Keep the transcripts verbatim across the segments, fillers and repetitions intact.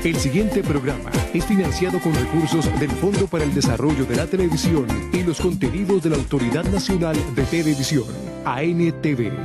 El siguiente programa es financiado con recursos del Fondo para el Desarrollo de la Televisión y los contenidos de la Autoridad Nacional de Televisión, A N T V.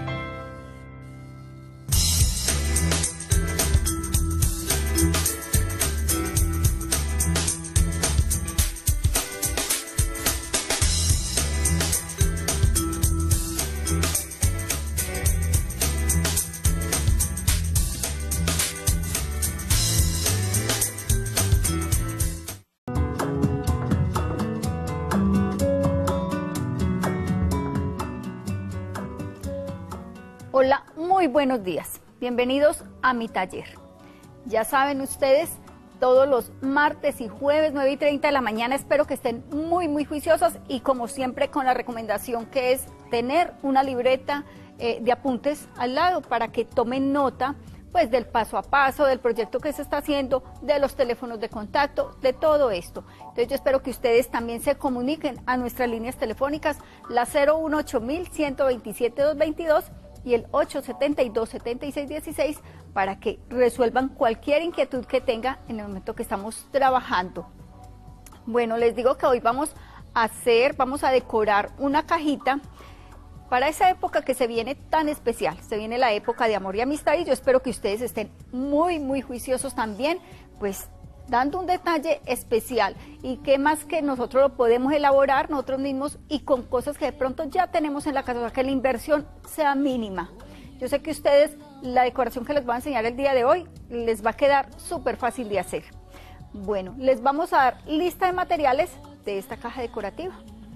Hola, muy buenos días. Bienvenidos a mi taller. Ya saben ustedes, todos los martes y jueves, nueve y treinta de la mañana, espero que estén muy, muy juiciosos y como siempre con la recomendación que es tener una libreta eh, de apuntes al lado para que tomen nota pues del paso a paso, del proyecto que se está haciendo, de los teléfonos de contacto, de todo esto. Entonces yo espero que ustedes también se comuniquen a nuestras líneas telefónicas, la cero uno ocho mil ciento veintisiete doscientos veintidós y el ocho setenta y dos setenta y seis dieciséis para que resuelvan cualquier inquietud que tenga en el momento que estamos trabajando. Bueno, les digo que hoy vamos a hacer, vamos a decorar una cajita para esa época que se viene tan especial. Se viene la época de amor y amistad y yo espero que ustedes estén muy, muy juiciosos también, pues dando un detalle especial y qué más que nosotros lo podemos elaborar nosotros mismos y con cosas que de pronto ya tenemos en la casa, o sea, que la inversión sea mínima. Yo sé que ustedes, la decoración que les voy a enseñar el día de hoy, les va a quedar súper fácil de hacer. Bueno, les vamos a dar lista de materiales de esta caja decorativa.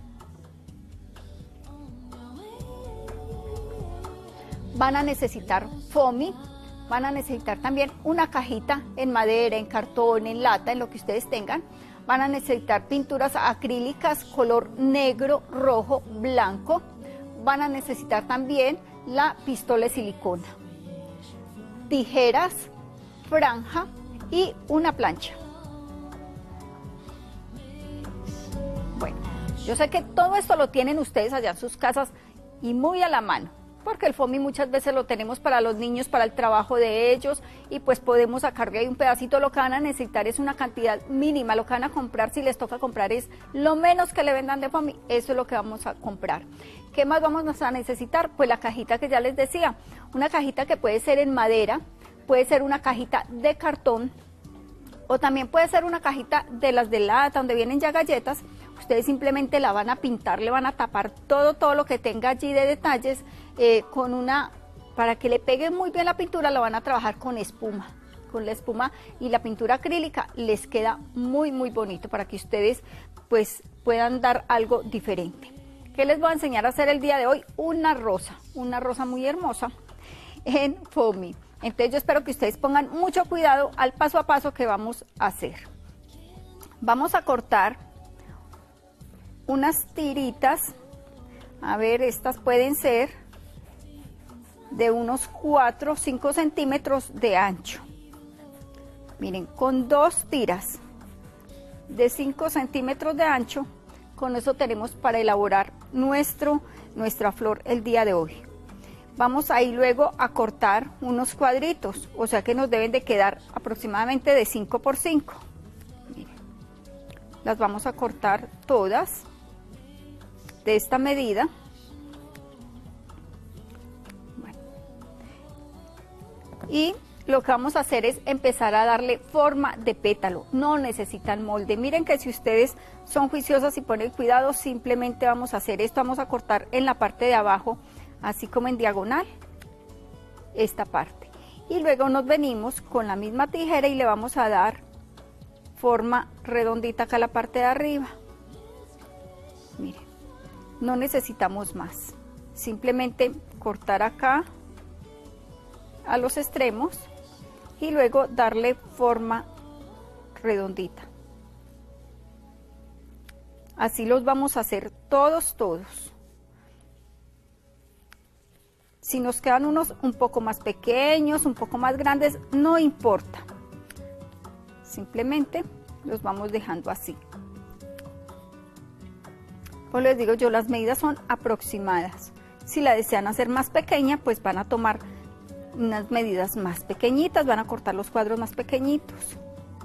Van a necesitar foamy. Van a necesitar también una cajita en madera, en cartón, en lata, en lo que ustedes tengan. Van a necesitar pinturas acrílicas color negro, rojo, blanco. Van a necesitar también la pistola de silicona, tijeras, franja y una plancha. Bueno, yo sé que todo esto lo tienen ustedes allá en sus casas y muy a la mano, porque el foamy muchas veces lo tenemos para los niños, para el trabajo de ellos, y pues podemos sacarle ahí un pedacito. Lo que van a necesitar es una cantidad mínima, lo que van a comprar, si les toca comprar, es lo menos que le vendan de foamy, eso es lo que vamos a comprar. ¿Qué más vamos a necesitar? Pues la cajita que ya les decía, una cajita que puede ser en madera, puede ser una cajita de cartón, o también puede ser una cajita de las de lata, donde vienen ya galletas. Ustedes simplemente la van a pintar, le van a tapar todo, todo lo que tenga allí de detalles, eh, con una, para que le pegue muy bien la pintura, lo van a trabajar con espuma. Con la espuma y la pintura acrílica les queda muy, muy bonito para que ustedes pues puedan dar algo diferente. ¿Qué les voy a enseñar a hacer el día de hoy? Una rosa, una rosa muy hermosa en foamy. Entonces yo espero que ustedes pongan mucho cuidado al paso a paso que vamos a hacer. Vamos a cortar unas tiritas, a ver, estas pueden ser de unos cuatro o cinco centímetros de ancho. Miren, con dos tiras de cinco centímetros de ancho, con eso tenemos para elaborar nuestro, nuestra flor el día de hoy. Vamos a ir luego a cortar unos cuadritos, o sea que nos deben de quedar aproximadamente de cinco por cinco. Miren, las vamos a cortar todas de esta medida. Bueno. Y lo que vamos a hacer es empezar a darle forma de pétalo. No necesitan molde. Miren que si ustedes son juiciosas y ponen cuidado, simplemente vamos a hacer esto. Vamos a cortar en la parte de abajo, así como en diagonal, esta parte. Y luego nos venimos con la misma tijera y le vamos a dar forma redondita acá a la parte de arriba. Miren, no necesitamos más. Simplemente cortar acá a los extremos y luego darle forma redondita. Así los vamos a hacer todos, todos. Si nos quedan unos un poco más pequeños, un poco más grandes, no importa. Simplemente los vamos dejando así. Pues les digo yo, las medidas son aproximadas. Si la desean hacer más pequeña, pues van a tomar unas medidas más pequeñitas, van a cortar los cuadros más pequeñitos.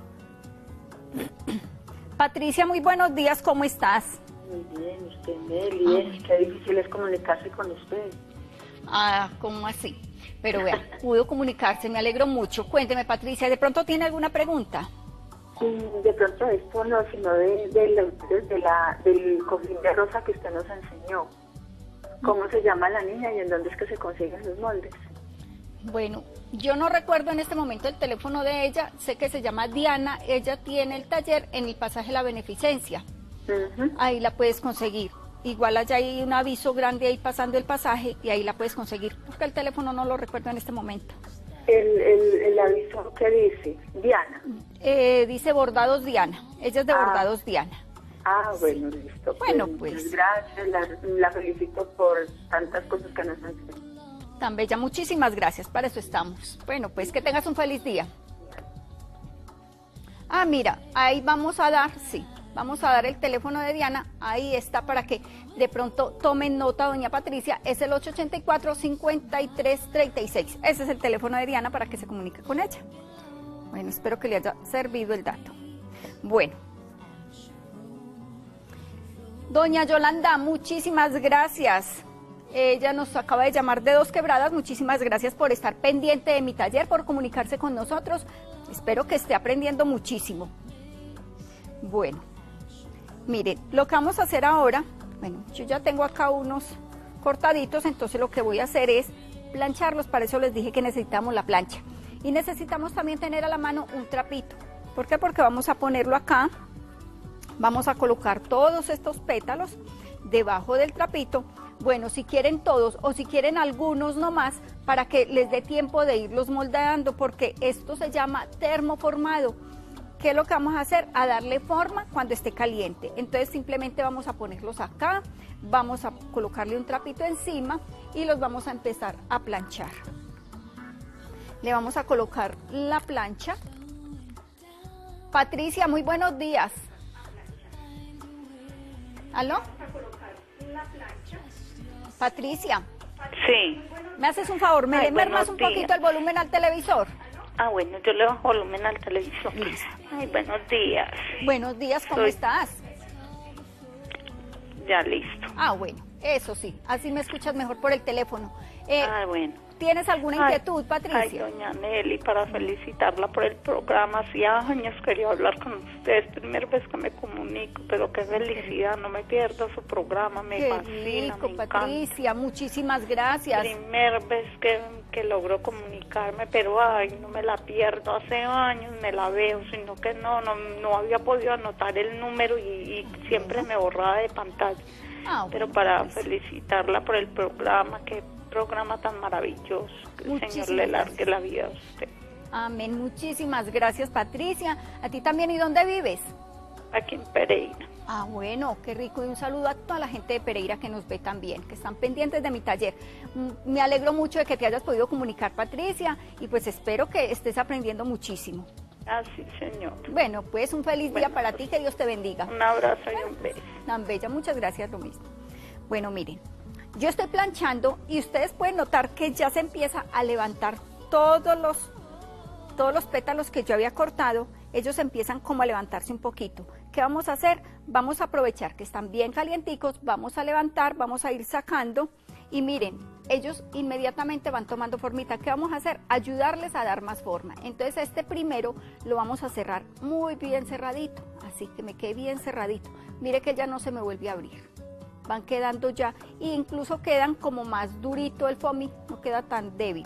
Patricia, muy buenos días, ¿cómo estás? Muy bien, usted, Meli, qué difícil es comunicarse con usted. Ah, ¿cómo así? Pero vea, pudo comunicarse, me alegro mucho. Cuénteme, Patricia, ¿de pronto tiene alguna pregunta? Mm, De pronto esto no, sino de, de, la- de la, del cojín de rosa que usted nos enseñó. ¿Cómo se llama la niña y en dónde es que se consiguen los moldes? Bueno, yo no recuerdo en este momento el teléfono de ella, sé que se llama Diana, ella tiene el taller en el pasaje La Beneficencia, Ujú. ahí la puedes conseguir. Igual allá hay un aviso grande ahí pasando el pasaje y ahí la puedes conseguir, porque el teléfono no lo recuerdo en este momento. El, el, el aviso que dice, Diana. Eh, dice Bordados Diana, ella es de Ah. Bordados Diana. Ah, bueno, listo. Bueno, Muchas pues. gracias, la, la felicito por tantas cosas que nos enseñó. Tan bella, muchísimas gracias, para eso estamos. Bueno, pues que tengas un feliz día. Ah, mira, ahí vamos a dar, sí, vamos a dar el teléfono de Diana, ahí está para que de pronto tomen nota, doña Patricia, es el ocho ocho cuatro, cinco tres tres seis. Ese es el teléfono de Diana para que se comunique con ella. Bueno, espero que le haya servido el dato. Bueno. Doña Yolanda, muchísimas gracias. Ella nos acaba de llamar de Dos Quebradas. Muchísimas gracias por estar pendiente de mi taller, por comunicarse con nosotros. Espero que esté aprendiendo muchísimo. Bueno, miren, lo que vamos a hacer ahora, bueno, yo ya tengo acá unos cortaditos, entonces lo que voy a hacer es plancharlos. Para eso les dije que necesitamos la plancha. Y necesitamos también tener a la mano un trapito. ¿Por qué? Porque vamos a ponerlo acá. Vamos a colocar todos estos pétalos debajo del trapito. Bueno, si quieren todos o si quieren algunos nomás, para que les dé tiempo de irlos moldeando, porque esto se llama termoformado. ¿Qué es lo que vamos a hacer? A darle forma cuando esté caliente. Entonces simplemente vamos a ponerlos acá, vamos a colocarle un trapito encima y los vamos a empezar a planchar. Le vamos a colocar la plancha. Patricia, muy buenos días. ¿Aló? Patricia, Sí. ¿me haces un favor? ¿Me Ay, le mermas buenos un días. poquito el volumen al televisor? Ah, bueno, yo le bajo volumen al televisor. Listo. Ay, buenos días. Buenos días, ¿cómo Soy- estás? Ya listo. Ah, bueno, eso sí, así me escuchas mejor por el teléfono. Eh, Ah, bueno. ¿Tienes alguna Ay, inquietud, Ay, Patricia? doña Nelly, para felicitarla por el programa. Hacía años quería hablar con ustedes. Primera vez que me comunico, pero qué felicidad. No me pierdo su programa. Me Qué fascina, rico, me encanta. Patricia, muchísimas gracias. Primera vez que, que logro comunicarme, pero ay, no me la pierdo. Hace años me la veo, sino que no, no, no había podido anotar el número y, y siempre me borraba de pantalla. Ah, Pero bueno, para pues, felicitarla por el programa, qué programa tan maravilloso. Que el Muchísimas Señor le largue gracias. la vida a usted. amén, muchísimas gracias, Patricia. A ti también, ¿y dónde vives? Aquí en Pereira. Ah, bueno, qué rico. Y un saludo a toda la gente de Pereira que nos ve también, que están pendientes de mi taller. Mm, Me alegro mucho de que te hayas podido comunicar, Patricia, y pues espero que estés aprendiendo muchísimo. Ah, sí, Señor. Bueno, pues un feliz día Bueno, para pues, ti, que Dios te bendiga. Un abrazo y un beso. Tan bella, muchas gracias, lo mismo. Bueno, miren, yo estoy planchando y ustedes pueden notar que ya se empieza a levantar todos los, todos los pétalos que yo había cortado, ellos empiezan como a levantarse un poquito. ¿Qué vamos a hacer? Vamos a aprovechar que están bien calienticos, vamos a levantar, vamos a ir sacando y miren, ellos inmediatamente van tomando formita. ¿Qué vamos a hacer? Ayudarles a dar más forma. Entonces este primero lo vamos a cerrar muy bien cerradito, así que me quede bien cerradito. Mire que ya no se me vuelve a abrir. Van quedando ya, e incluso quedan como más durito el foamy, no queda tan débil.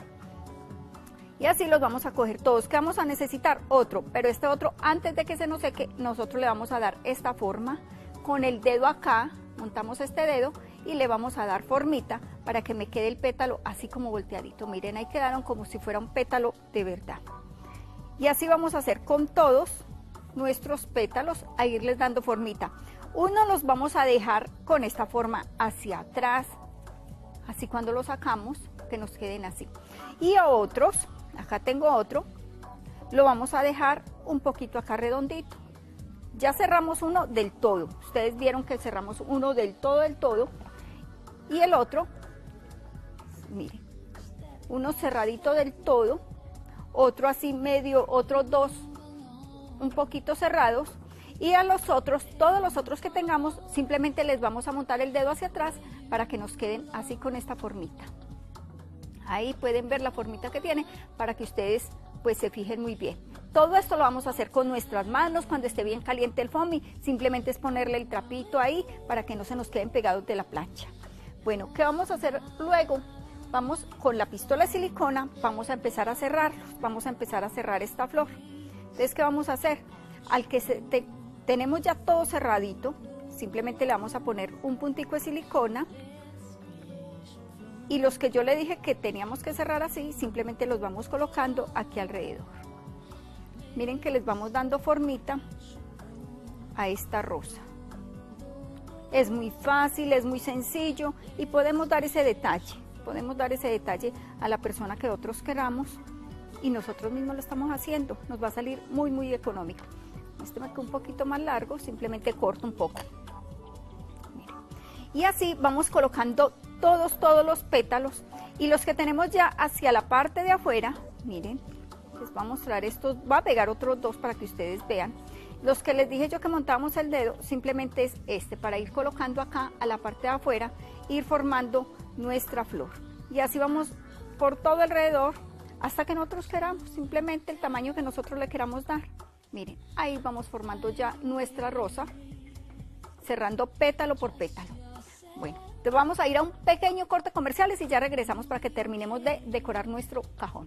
Y así los vamos a coger todos. ¿Qué vamos a necesitar? Otro, pero este otro, antes de que se nos seque, nosotros le vamos a dar esta forma. Con el dedo acá, montamos este dedo y le vamos a dar formita para que me quede el pétalo así como volteadito. Miren, ahí quedaron como si fuera un pétalo de verdad. Y así vamos a hacer con todos nuestros pétalos, a irles dando formita. Uno los vamos a dejar con esta forma hacia atrás, así cuando los sacamos, que nos queden así. Y a otros, acá tengo otro, lo vamos a dejar un poquito acá redondito. Ya cerramos uno del todo, ustedes vieron que cerramos uno del todo, del todo, y el otro, miren, uno cerradito del todo, otro así medio, otros dos un poquito cerrados, Y a los otros, todos los otros que tengamos, simplemente les vamos a montar el dedo hacia atrás para que nos queden así con esta formita. Ahí pueden ver la formita que tiene para que ustedes pues se fijen muy bien. Todo esto lo vamos a hacer con nuestras manos cuando esté bien caliente el foamy. Simplemente es ponerle el trapito ahí para que no se nos queden pegados de la plancha. Bueno, ¿qué vamos a hacer luego? Vamos con la pistola de silicona, vamos a empezar a cerrarlos, vamos a empezar a cerrar esta flor. Entonces, ¿qué vamos a hacer? Al que se, te, tenemos ya todo cerradito, simplemente le vamos a poner un puntico de silicona. Y los que yo le dije que teníamos que cerrar así, simplemente los vamos colocando aquí alrededor. Miren que les vamos dando formita a esta rosa. Es muy fácil, es muy sencillo y podemos dar ese detalle. Podemos dar ese detalle a la persona que nosotros queramos y nosotros mismos lo estamos haciendo. Nos va a salir muy, muy económico. Este me queda un poquito más largo, simplemente corto un poco. Miren. Y así vamos colocando todos, todos los pétalos y los que tenemos ya hacia la parte de afuera, miren, les voy a mostrar estos, voy a pegar otros dos para que ustedes vean. Los que les dije yo que montábamos el dedo, simplemente es este, para ir colocando acá a la parte de afuera, ir formando nuestra flor. Y así vamos por todo alrededor hasta que nosotros queramos, simplemente el tamaño que nosotros le queramos dar. Miren, ahí vamos formando ya nuestra rosa, cerrando pétalo por pétalo. Bueno, entonces vamos a ir a un pequeño corte comerciales y ya regresamos para que terminemos de decorar nuestro cajón.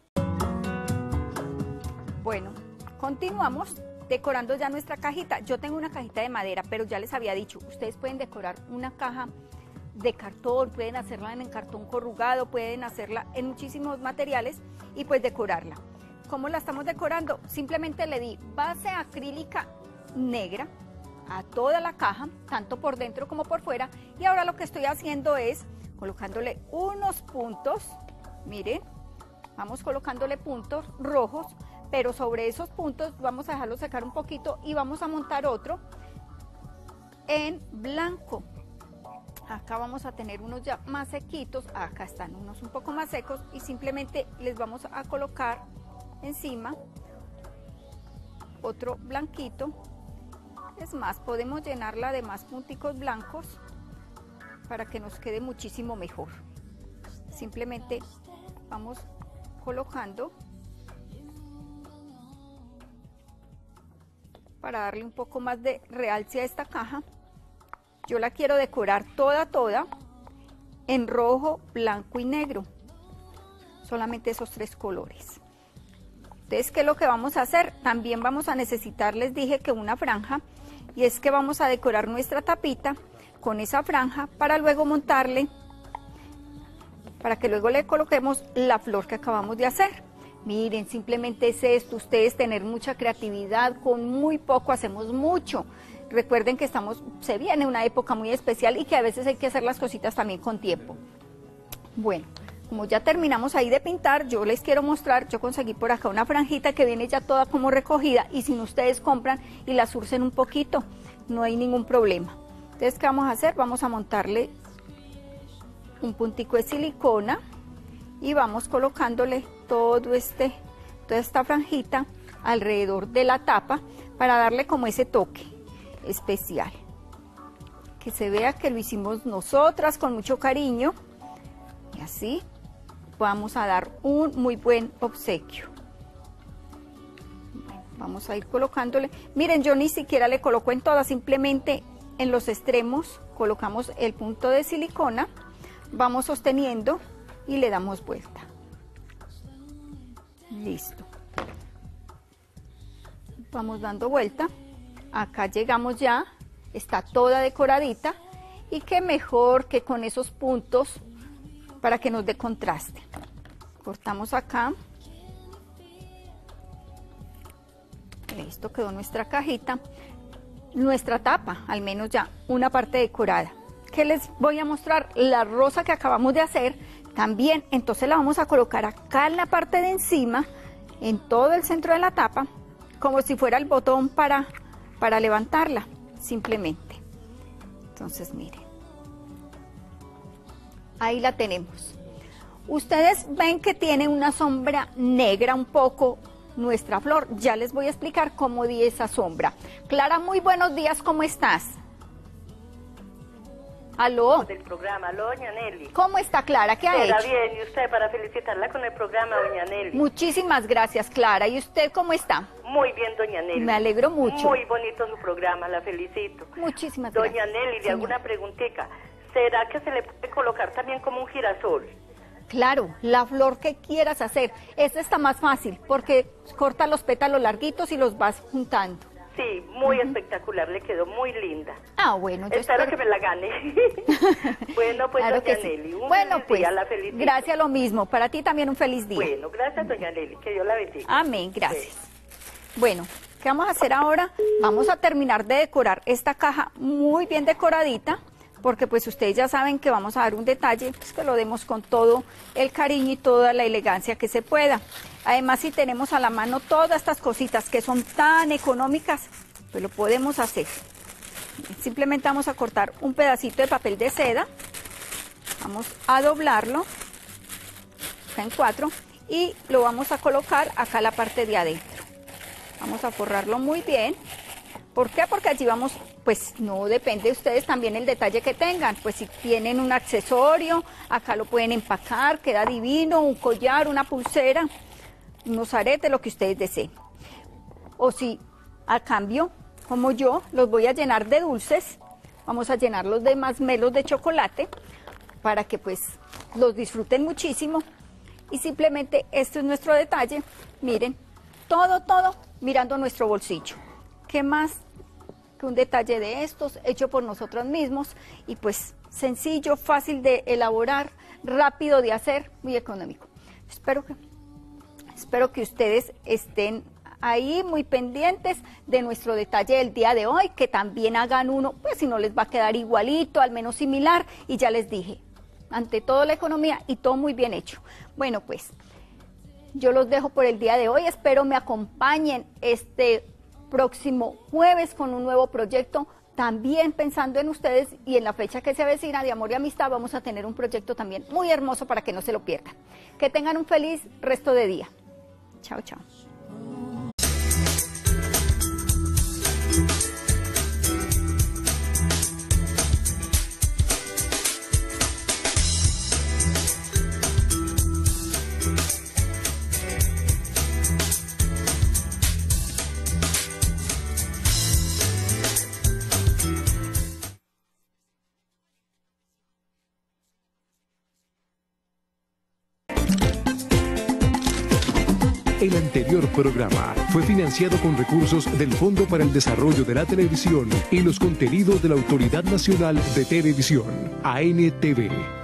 Bueno, continuamos decorando ya nuestra cajita. Yo tengo una cajita de madera, pero ya les había dicho, ustedes pueden decorar una caja de cartón, pueden hacerla en cartón corrugado, pueden hacerla en muchísimos materiales y pues decorarla. ¿Cómo la estamos decorando? Simplemente le di base acrílica negra a toda la caja, tanto por dentro como por fuera, y ahora lo que estoy haciendo es colocándole unos puntos, miren, vamos colocándole puntos rojos, pero sobre esos puntos vamos a dejarlo secar un poquito y vamos a montar otro en blanco. Acá vamos a tener unos ya más sequitos, acá están unos un poco más secos y simplemente les vamos a colocar encima otro blanquito. Es más, podemos llenarla de más punticos blancos para que nos quede muchísimo mejor. Simplemente vamos colocando para darle un poco más de realce a esta caja. Yo la quiero decorar toda, toda en rojo, blanco y negro. Solamente esos tres colores. Entonces, ¿qué es lo que vamos a hacer? También vamos a necesitar, les dije que una franja, y es que vamos a decorar nuestra tapita con esa franja para luego montarle, para que luego le coloquemos la flor que acabamos de hacer. Miren, simplemente es esto, ustedes tener mucha creatividad, con muy poco hacemos mucho. Recuerden que estamos, se viene una época muy especial y que a veces hay que hacer las cositas también con tiempo. Bueno, como ya terminamos ahí de pintar, yo les quiero mostrar, yo conseguí por acá una franjita que viene ya toda como recogida y si ustedes compran y la surcen un poquito, no hay ningún problema. Entonces, ¿qué vamos a hacer? Vamos a montarle un puntico de silicona y vamos colocándole todo este, toda esta franjita alrededor de la tapa para darle como ese toque especial. Que se vea que lo hicimos nosotras con mucho cariño y así vamos a dar un muy buen obsequio. Bueno, vamos a ir colocándole. Miren, yo ni siquiera le coloco en todas, simplemente en los extremos colocamos el punto de silicona, vamos sosteniendo y le damos vuelta. Listo. Vamos dando vuelta. Acá llegamos ya, está toda decoradita y qué mejor que con esos puntos para que nos dé contraste. Cortamos acá. Listo, quedó nuestra cajita, nuestra tapa, al menos ya una parte decorada. ¿Qué les voy a mostrar? La rosa que acabamos de hacer también, entonces la vamos a colocar acá en la parte de encima, en todo el centro de la tapa, como si fuera el botón para, para levantarla, simplemente. Entonces miren, ahí la tenemos. Ustedes ven que tiene una sombra negra un poco nuestra flor. Ya les voy a explicar cómo di esa sombra. Clara, muy buenos días, ¿cómo estás? Aló. Del programa, aló, doña Nelly. ¿Cómo está Clara? ¿Qué ha Está hecho? bien, y usted para felicitarla con el programa, doña Nelly. Muchísimas gracias, Clara. ¿Y usted cómo está? Muy bien, doña Nelly. Me alegro mucho. Muy bonito su programa, la felicito. Muchísimas doña gracias. Nelly, de Señora. alguna preguntica, ¿será que se le puede colocar también como un girasol? Claro, la flor que quieras hacer. Esta está más fácil porque corta los pétalos larguitos y los vas juntando. Sí, muy uh -huh. espectacular, le quedó muy linda. Ah, bueno. Yo espero, espero que me la gane. Bueno, pues, claro doña sí. Nelly, un bueno, feliz pues, día, la felicito. Gracias, lo mismo. Para ti también un feliz día. Bueno, gracias, doña Nelly, que Dios la bendiga. Amén, gracias. Sí. Bueno, ¿qué vamos a hacer ahora? Vamos a terminar de decorar esta caja muy bien decoradita, porque pues ustedes ya saben que vamos a dar un detalle, pues que lo demos con todo el cariño y toda la elegancia que se pueda. Además, si tenemos a la mano todas estas cositas que son tan económicas, pues lo podemos hacer. Simplemente vamos a cortar un pedacito de papel de seda, vamos a doblarlo acá en cuatro y lo vamos a colocar acá en la parte de adentro. Vamos a forrarlo muy bien. ¿Por qué? Porque allí vamos, pues no depende de ustedes también el detalle que tengan, pues si tienen un accesorio, acá lo pueden empacar, queda divino, un collar, una pulsera, unos aretes, lo que ustedes deseen. O si a cambio, como yo, los voy a llenar de dulces, vamos a llenarlos de masmelos de chocolate para que pues los disfruten muchísimo. Y simplemente este es nuestro detalle, miren, todo, todo mirando nuestro bolsillo. ¿Qué más que un detalle de estos hecho por nosotros mismos? Y pues sencillo, fácil de elaborar, rápido de hacer, muy económico. Espero que, espero que ustedes estén ahí muy pendientes de nuestro detalle del día de hoy, que también hagan uno, pues si no les va a quedar igualito, al menos similar, y ya les dije, ante todo la economía y todo muy bien hecho. Bueno, pues yo los dejo por el día de hoy, espero me acompañen este próximo jueves con un nuevo proyecto, también pensando en ustedes y en la fecha que se avecina de Amor y Amistad, vamos a tener un proyecto también muy hermoso para que no se lo pierdan. Que tengan un feliz resto de día. Chao, chao. El anterior programa fue financiado con recursos del Fondo para el Desarrollo de la Televisión y los contenidos de la Autoridad Nacional de Televisión, A N T V.